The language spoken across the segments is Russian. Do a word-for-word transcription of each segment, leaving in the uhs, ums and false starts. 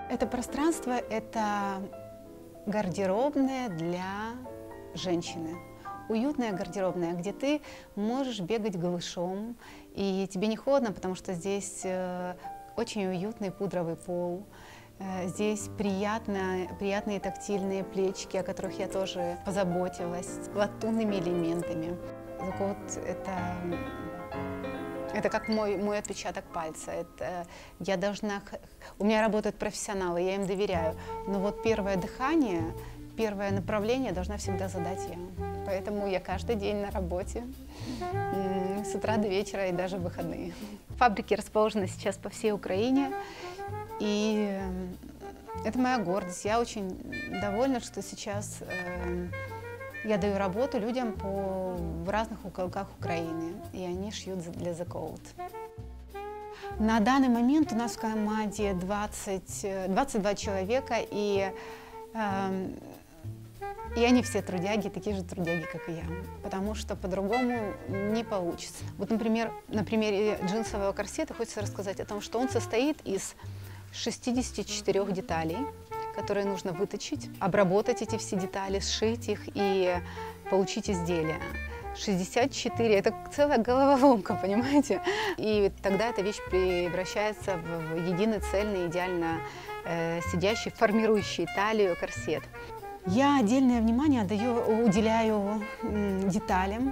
Это пространство – это гардеробная для женщины. Уютная гардеробная, где ты можешь бегать голышом, и тебе не холодно, потому что здесь очень уютный пудровый пол. Здесь приятно, приятные тактильные плечики, о которых я тоже позаботилась, с латунными элементами. Вот это, это как мой, мой отпечаток пальца. Это я должна, у меня работают профессионалы, я им доверяю. Но вот первое дыхание, первое направление должна всегда задать я. Поэтому я каждый день на работе, с утра до вечера и даже в выходные. Фабрики расположены сейчас по всей Украине. И это моя гордость. Я очень довольна, что сейчас э, я даю работу людям по, в разных уголках Украины, и они шьют для The Code. На данный момент у нас в команде двадцать, двадцать два человека, и, э, и они все трудяги, такие же трудяги, как и я, потому что по-другому не получится. Вот, например, на примере джинсового корсета хочется рассказать о том, что он состоит из шестидесяти четырёх деталей, которые нужно выточить, обработать эти все детали, сшить их и получить изделие. шестьдесят четыре – это целая головоломка, понимаете? И тогда эта вещь превращается в единый, цельный, идеально э, сидящий, формирующий талию корсет. Я отдельное внимание отдаю, уделяю м, деталям.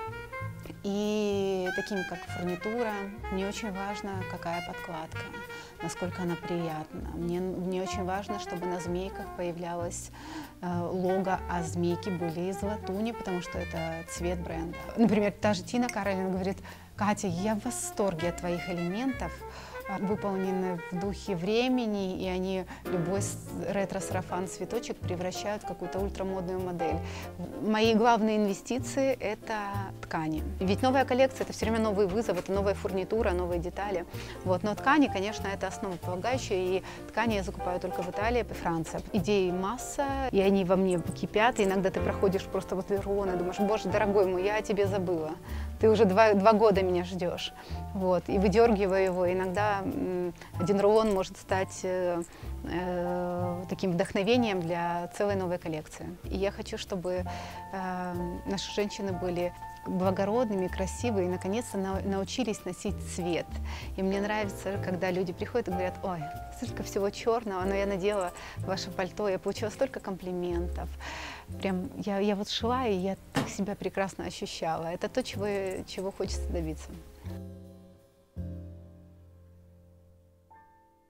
И таким, как фурнитура, мне очень важно, какая подкладка, насколько она приятна. Мне, мне очень важно, чтобы на змейках появлялось э, лого, а змейки были из латуни, потому что это цвет бренда. Например, та же Тина Каролин говорит: Катя, я в восторге от твоих элементов, выполнены в духе времени, и они любой ретро-сарафан цветочек превращают в какую-то ультрамодную модель. Мои главные инвестиции – это ткани. Ведь новая коллекция – это все время новый вызов, это новая фурнитура, новые детали. Вот. Но ткани, конечно, это основополагающее, и ткани я закупаю только в Италии и Франции. Идей масса, и они во мне кипят, и иногда ты проходишь просто возле рулона и думаешь: боже, дорогой мой, я о тебе забыла. Ты уже два, два года меня ждешь. Вот. И выдергиваю его. Иногда один рулон может стать э, э, таким вдохновением для целой новой коллекции. И я хочу, чтобы э, наши женщины были благородными, красивые и наконец-то на, научились носить цвет. И мне нравится, когда люди приходят и говорят: ой, столько всего черного, но я надела ваше пальто, я получила столько комплиментов. Прям я, я вот шла, и я так себя прекрасно ощущала. Это то, чего, чего хочется добиться.